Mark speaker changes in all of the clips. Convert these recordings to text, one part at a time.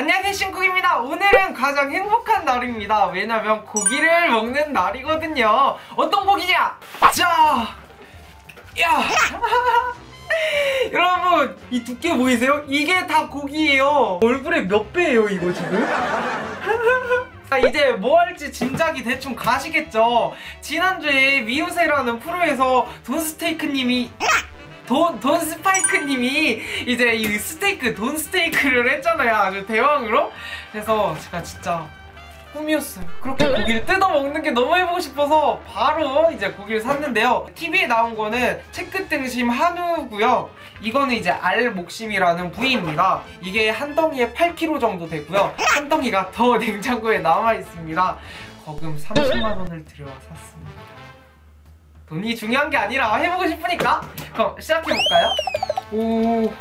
Speaker 1: 안녕하세요, 신쿡입니다. 오늘은 가장 행복한 날입니다. 왜냐면 고기를 먹는 날이거든요. 어떤 고기냐? 자, 야, 여러분 이 두께 보이세요? 이게 다 고기예요. 얼굴에 몇 배예요 이거 지금? 이제 뭐 할지 짐작이 대충 가시겠죠? 지난주에 미우새라는 프로에서 돈스파이크님이 이제 이 스테이크, 돈 스테이크를 했잖아요. 아주 대왕으로. 그래서 제가 진짜 꿈이었어요. 그렇게 고기를 뜯어 먹는 게 너무 해보고 싶어서 바로 이제 고기를 샀는데요. TV에 나온 거는 채끝등심 한우고요. 이거는 이제 알목심이라는 부위입니다. 이게 한 덩이에 8kg 정도 되고요. 한 덩이가 더 냉장고에 남아 있습니다. 거금 30만 원을 들여 샀습니다. 돈이 중요한 게 아니라 해보고 싶으니까. 그럼 시작해볼까요? 오,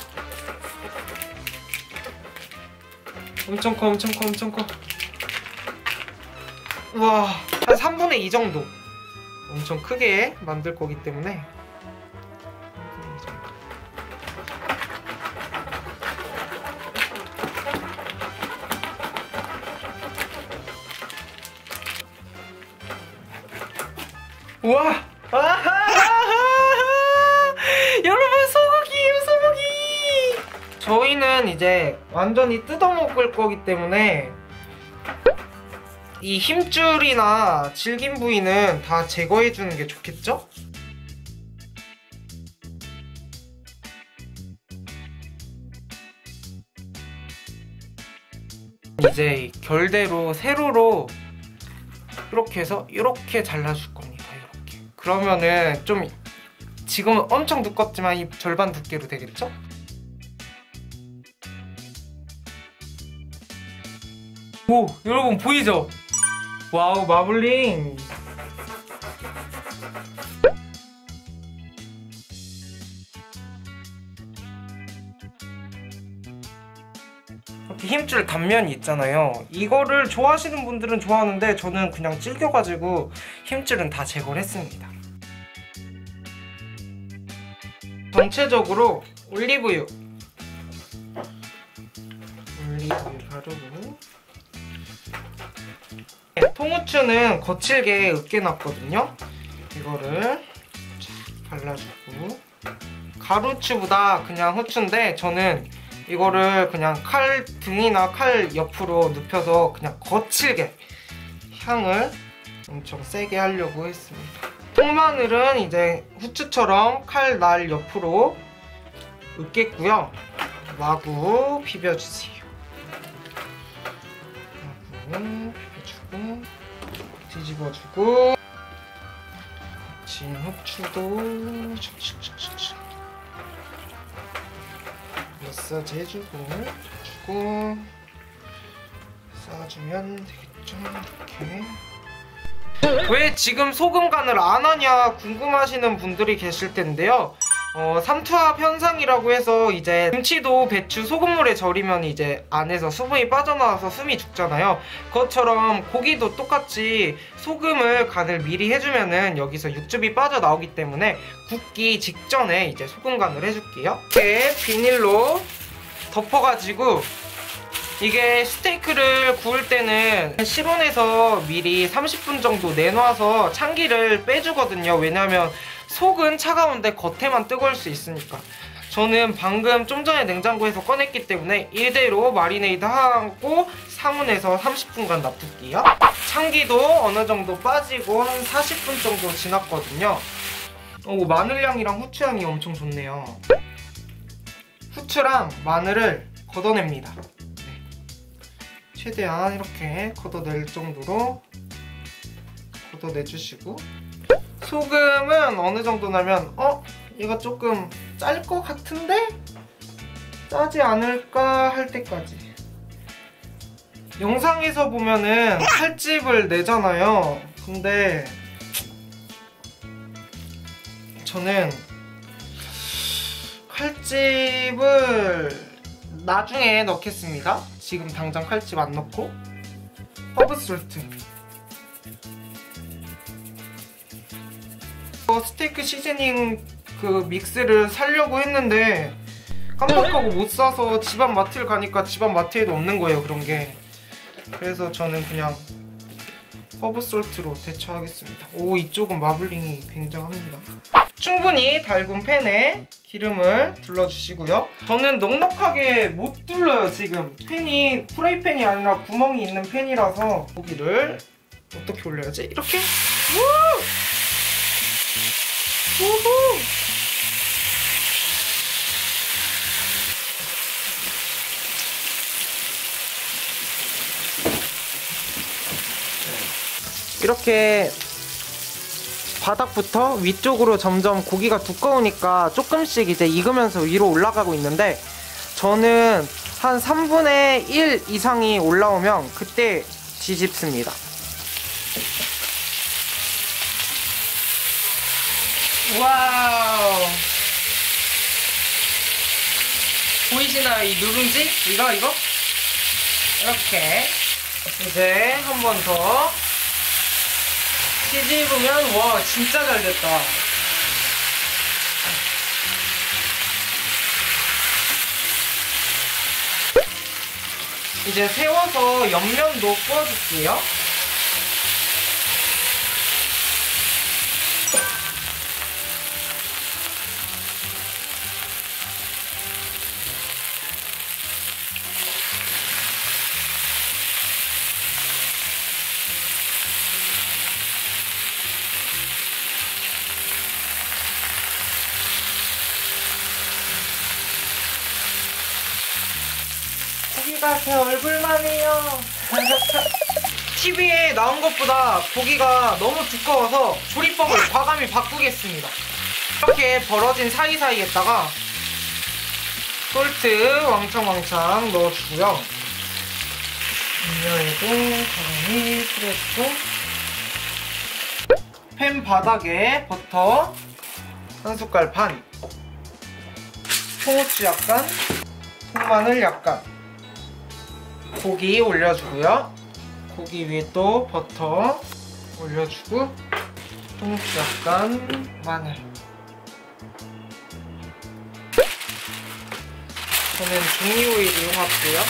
Speaker 1: 엄청 커, 엄청 커, 엄청 커. 우와, 한 3분의 2 정도. 엄청 크게 만들 거기 때문에 3분의 2 정도. 우와! 여러분, 소고기예요, 소고기! 저희는 이제 완전히 뜯어먹을 거기 때문에 이 힘줄이나 질긴 부위는 다 제거해주는 게 좋겠죠? 이제 결대로 세로로 이렇게 해서 이렇게 잘라줄 겁니다. 이렇게. 그러면은 좀 지금은 엄청 두껍지만 이 절반 두께로 되겠죠? 오, 여러분 보이죠? 와우, 마블링. 이렇게 힘줄 단면이 있잖아요. 이거를 좋아하시는 분들은 좋아하는데 저는 그냥 질겨가지고 힘줄은 다 제거를 했습니다. 전체적으로 올리브유 가루로. 통후추는 거칠게 으깨놨거든요. 이거를 발라주고, 가루추보다 그냥 후추인데 저는 이거를 그냥 칼 등이나 칼 옆으로 눕혀서 그냥 거칠게 향을 엄청 세게 하려고 했습니다. 통마늘은 이제 후추처럼 칼 날 옆으로 으깼고요. 마구 비벼주세요. 마구 비벼주고 뒤집어주고, 거친 후추도 마사지 해주고 싸주면 되겠죠. 이렇게. 왜 지금 소금 간을 안 하냐 궁금하시는 분들이 계실 텐데요. 삼투압 현상이라고 해서 이제 김치도 배추 소금물에 절이면 이제 안에서 수분이 빠져나와서 숨이 죽잖아요. 그것처럼 고기도 똑같이 소금을 간을 미리 해주면은 여기서 육즙이 빠져나오기 때문에 굽기 직전에 이제 소금 간을 해줄게요. 이렇게 비닐로 덮어가지고, 이게 스테이크를 구울 때는 실온에서 미리 30분 정도 내놔서 찬기를 빼주거든요. 왜냐면 속은 차가운데 겉에만 뜨거울 수 있으니까. 저는 방금 좀 전에 냉장고에서 꺼냈기 때문에 이대로 마리네이드 하고 상온에서 30분간 놔둘게요. 찬기도 어느 정도 빠지고 한 40분 정도 지났거든요. 오, 마늘향이랑 후추향이 엄청 좋네요. 후추랑 마늘을 걷어냅니다. 네. 최대한 이렇게 걷어낼 정도로 걷어내주시고, 소금은 어느 정도 나면 이거 조금 짤 것 같은데? 짜지 않을까 할 때까지. 영상에서 보면은 칼집을 내잖아요. 근데 저는 칼집을 나중에 넣겠습니다. 지금 당장 칼집 안 넣고. 허브솔트, 스테이크 시즈닝 그 믹스를 사려고 했는데 깜빡하고 못 사서 집안 마트를 가니까 집안 마트에도 없는 거예요, 그런 게. 그래서 저는 그냥 허브솔트로 대처하겠습니다. 오, 이쪽은 마블링이 굉장합니다. 충분히 달군 팬에 기름을 둘러주시고요. 저는 넉넉하게 못 둘러요. 지금 팬이 프라이팬이 아니라 구멍이 있는 팬이라서. 고기를 어떻게 올려야지? 이렇게? 우! 우후! 이렇게 바닥부터 위쪽으로 점점 고기가 두꺼우니까 조금씩 이제 익으면서 위로 올라가고 있는데, 저는 한 3분의 1 이상이 올라오면 그때 뒤집습니다. 와우, 보이시나요? 이 누룽지? 이거 이렇게 이제 한 번 더 뒤집으면, 와, 진짜 잘 됐다. 이제 세워서 옆면도 구워줄게요. 고기가 제 얼굴만 해요. TV에 나온 것보다 고기가 너무 두꺼워서 조리법을 과감히 바꾸겠습니다. 이렇게 벌어진 사이사이에다가 솔트 왕창왕창 넣어주고요. 음료에도 가만히 뿌려주고, 팬 바닥에 버터 한 숟갈 반, 통후추 약간, 통마늘 약간, 고기 올려주고요. 고기 위에 또 버터 올려주고, 통후추 약간, 마늘. 저는 종이 오일 이용할게요.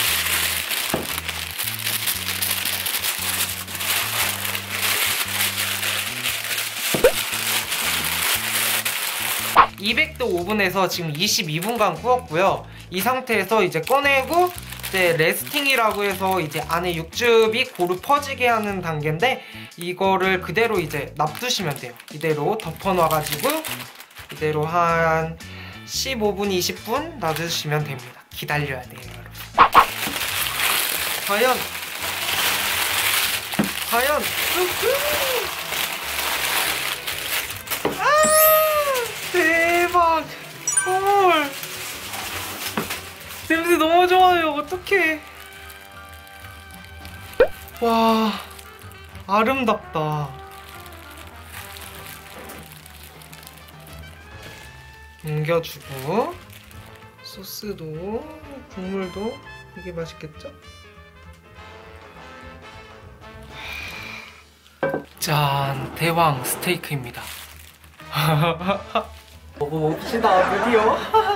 Speaker 1: (200도) 오븐에서 지금 22분간 구웠고요. 이 상태에서 이제 꺼내고, 이제 레스팅이라고 해서 이제 안에 육즙이 고루 퍼지게 하는 단계인데, 이거를 그대로 이제 놔두시면 돼요. 이대로 덮어놔가지고 이대로 한 15분, 20분 놔두시면 됩니다. 기다려야 돼요, 여러분. 과연 대박! 헐, 냄새 너무 좋아요. 어떡해. 와, 아름답다. 옮겨주고, 소스도 국물도 이게 맛있겠죠? 짠, 대왕 스테이크입니다. 먹어봅시다, 드디어.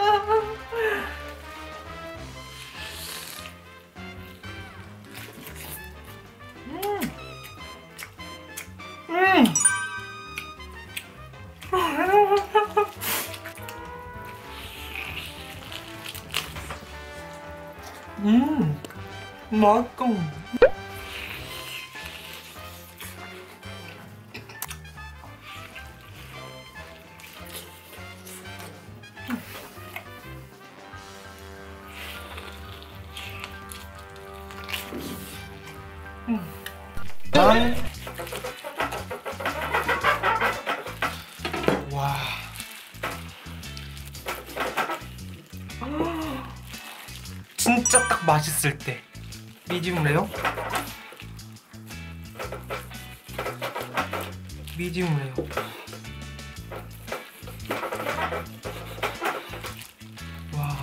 Speaker 1: 맛있어. 와. 진짜 딱 맛있을 때. 미디움 레어? 미디움 레어. 와,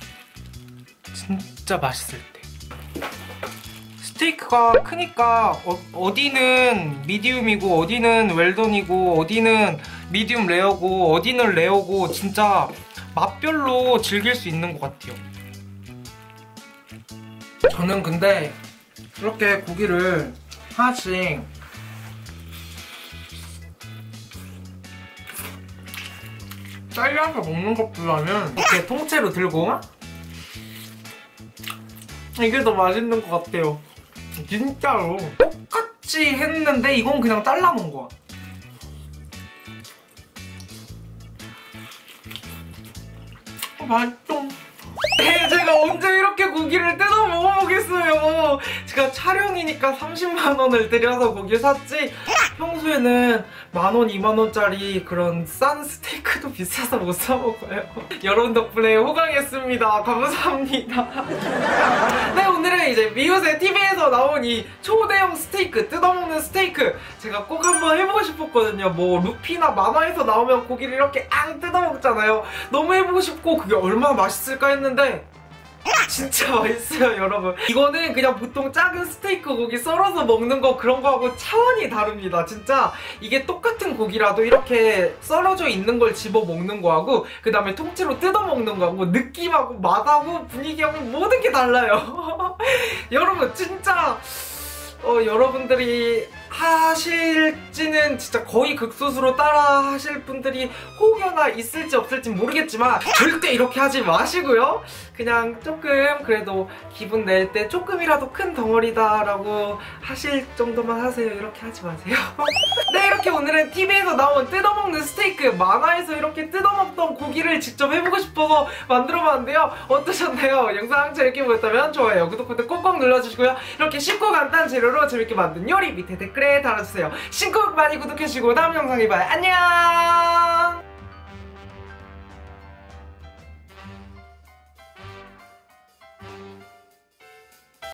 Speaker 1: 진짜 맛있을 때. 스테이크가 크니까 어디는 미디움이고 어디는 웰던이고 어디는 미디움 레어고 어디는 레어고 진짜 맛별로 즐길 수 있는 것 같아요. 저는 근데 이렇게 고기를 하나씩 잘라서 먹는 것보다는 이렇게 통째로 들고 이게 더 맛있는 것 같아요. 진짜로 똑같이 했는데 이건 그냥 잘라 먹은 거야. 맛있죠? 제가 언제 이렇게 고기를 뜯어 먹어보겠어요. 제가 촬영이니까 30만 원을 들여서 고기 샀지 평소에는 만 원, 2만 원짜리 그런 싼 스테이크도 비싸서 못 사 먹어요. 여러분 덕분에 호강했습니다. 감사합니다. 네, 오늘은 이제 미우새 TV에서 나온 이 초대형 스테이크, 뜯어먹는 스테이크 제가 꼭 한번 해보고 싶었거든요. 뭐 루피나 만화에서 나오면 고기를 이렇게 앙 뜯어먹잖아요. 너무 해보고 싶고 그게 얼마나 맛있을까 했는데 진짜 맛있어요, 여러분. 이거는 그냥 보통 작은 스테이크 고기 썰어서 먹는 거 그런 거하고 차원이 다릅니다. 진짜 이게 똑같은 고기라도 이렇게 썰어져 있는 걸 집어 먹는 거하고 그 다음에 통째로 뜯어 먹는 거하고 느낌하고 맛하고 분위기하고 모든 게 달라요. 여러분 진짜 여러분들이 하실지는 진짜 거의 극소수로 따라 하실 분들이 혹여나 있을지 없을지 모르겠지만 절대 이렇게 하지 마시고요. 그냥 조금 그래도 기분 낼 때 조금이라도 큰 덩어리다 라고 하실 정도만 하세요. 이렇게 하지 마세요. 네, 이렇게 오늘은 TV에서 나온 뜯어먹는 스테이크, 만화에서 이렇게 뜯어먹던 고기를 직접 해보고 싶어서 만들어봤는데요. 어떠셨나요? 영상 재밌게 보셨다면 좋아요, 구독 버튼 꼭꼭 눌러주시고요. 이렇게 쉽고 간단한 재료로 재밌게 만든 요리 밑에 댓글에 달아주세요. 신곡 많이 구독해주시고 다음 영상에 봐요. 안녕!